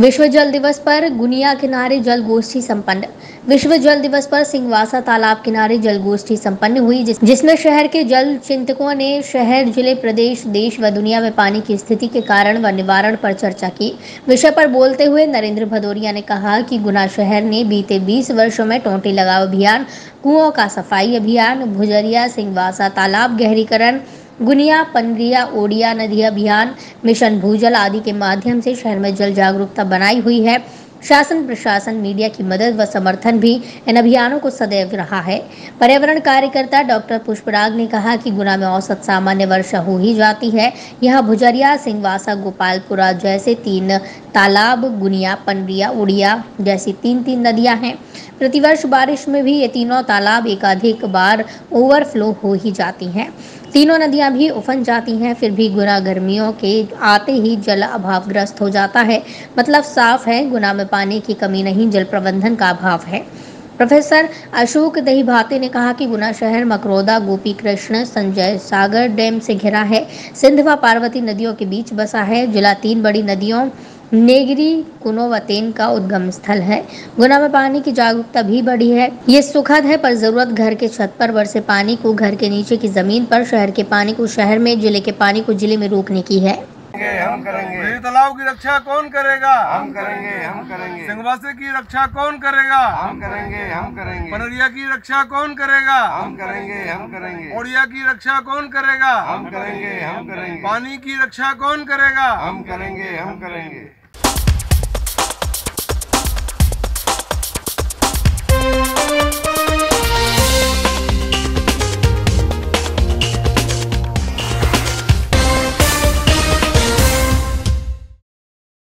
विश्व जल दिवस पर गुनिया किनारे जल गोष्ठी संपन्न। विश्व जल दिवस पर सिंहवासा तालाब किनारे जल गोष्ठी संपन्न हुई, जिसमें शहर के जल चिंतकों ने शहर, जिले, प्रदेश, देश व दुनिया में पानी की स्थिति के कारण व निवारण पर चर्चा की। विषय पर बोलते हुए नरेंद्र भदौरिया ने कहा कि गुना शहर ने बीते 20 वर्षों में टोंटी लगाओ अभियान, कुओं का सफाई अभियान, भुजरिया सिंहवासा तालाब गहरीकरण, गुनिया, पनरिया, ओडिया नदी अभियान, मिशन भूजल आदि के माध्यम से शहर में जल जागरूकता बनाई हुई है। शासन, प्रशासन, मीडिया की मदद व समर्थन भी इन अभियानों को सदैव रहा है। पर्यावरण कार्यकर्ता डॉक्टर पुष्पराग ने कहा कि गुना में औसत सामान्य वर्षा हो ही जाती है। यहाँ भुजरिया, सिंहवासा, गोपालपुरा जैसे 3 तालाब, गुनिया, पनरिया, उड़िया जैसी 3 नदियां हैं। प्रतिवर्ष बारिश में भी ये तीनों तालाब एकाधिक बार ओवरफ्लो हो ही जाती हैं। तीनों नदियां भी उफन जाती हैं, फिर भी गुना गर्मियों के आते ही जल अभावग्रस्त हो जाता है। मतलब साफ है, गुना में पानी की कमी नहीं, जल प्रबंधन का अभाव है। प्रोफेसर अशोक दहीभाते ने कहा कि गुना शहर मकरोदा, गोपी कृष्ण, संजय सागर डैम से घिरा है। सिंध व पार्वती नदियों के बीच बसा है। जिला 3 बड़ी नदियों नेगरी, कुनो व तेन का उद्गम स्थल है। गुना में पानी की जागरूकता भी बढ़ी है। ये सुखद है, पर जरूरत घर के छत पर बरसे पानी को घर के नीचे की जमीन पर, शहर के पानी को शहर में, जिले के पानी को जिले में रोकने की है। हम करेंगे। तालाब की रक्षा कौन करेगा? हम करेंगे, हम करेंगे। सिंहवासा की रक्षा कौन करेगा? हम करेंगे, हम करेंगे। पनरिया की रक्षा कौन करेगा? हम करेंगे, हम करेंगे। ओडिया की रक्षा कौन करेगा? हम करेंगे, हम करेंगे। पानी की रक्षा कौन करेगा? हम करेंगे, हम करेंगे।